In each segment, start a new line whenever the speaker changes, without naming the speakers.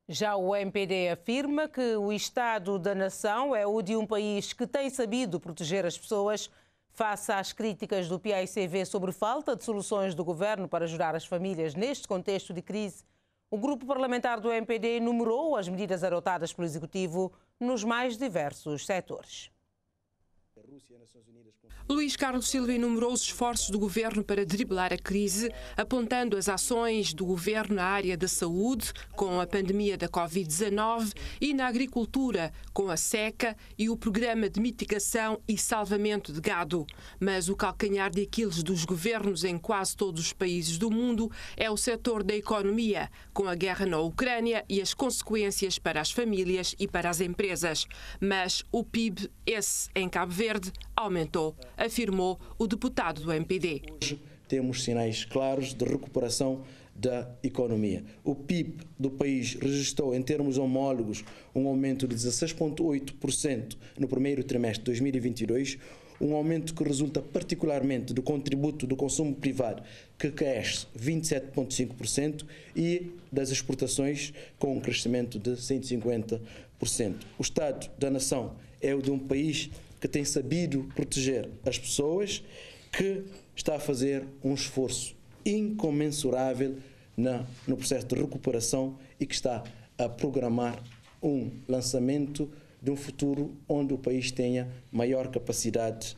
Já o MPD afirma que o Estado da Nação é o de um país que tem sabido proteger as pessoas face às críticas do PAICV sobre falta de soluções do governo para ajudar as famílias neste contexto de crise. O grupo parlamentar do MPD enumerou as medidas adotadas pelo Executivo nos mais diversos setores.
Luís Carlos Silva enumerou os esforços do governo para driblar a crise, apontando as ações do governo na área da saúde, com a pandemia da Covid-19, e na agricultura, com a seca e o programa de mitigação e salvamento de gado. Mas o calcanhar de Aquiles dos governos em quase todos os países do mundo é o setor da economia, com a guerra na Ucrânia e as consequências para as famílias e para as empresas. Mas o PIB, esse em Cabo Verde, aumentou, afirmou o deputado do MPD.
Hoje temos sinais claros de recuperação da economia. O PIB do país registrou, em termos homólogos, um aumento de 16,8% no primeiro trimestre de 2022, um aumento que resulta particularmente do contributo do consumo privado, que cresce 27,5%, e das exportações, com um crescimento de 150%. O Estado da Nação é o de um país que tem sabido proteger as pessoas, que está a fazer um esforço incomensurável no processo de recuperação e que está a programar um lançamento de um futuro onde o país tenha maior capacidade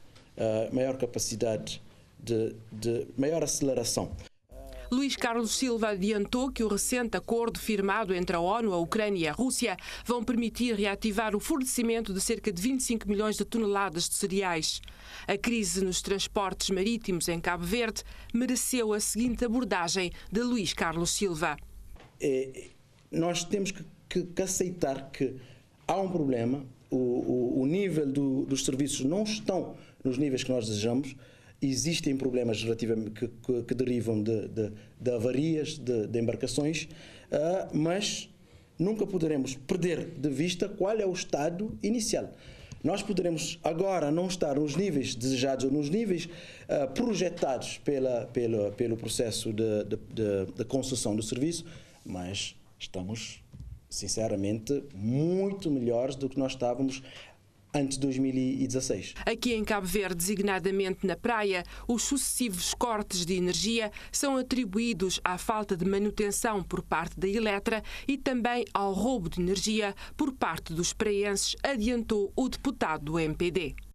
de maior aceleração.
Luís Carlos Silva adiantou que o recente acordo firmado entre a ONU, a Ucrânia e a Rússia vão permitir reativar o fornecimento de cerca de 25 milhões de toneladas de cereais. A crise nos transportes marítimos em Cabo Verde mereceu a seguinte abordagem de Luís Carlos Silva.
Nós temos que aceitar que há um problema, o nível dos serviços não estão nos níveis que nós desejamos. Existem problemas relativamente que derivam de avarias de embarcações, mas nunca poderemos perder de vista qual é o estado inicial. Nós poderemos agora não estar nos níveis desejados ou nos níveis projetados pelo processo de concessão do serviço, mas estamos, sinceramente, muito melhores do que nós estávamos antes de 2016.
Aqui em Cabo Verde, designadamente na praia, os sucessivos cortes de energia são atribuídos à falta de manutenção por parte da Eletra e também ao roubo de energia por parte dos praenses, adiantou o deputado do MPD.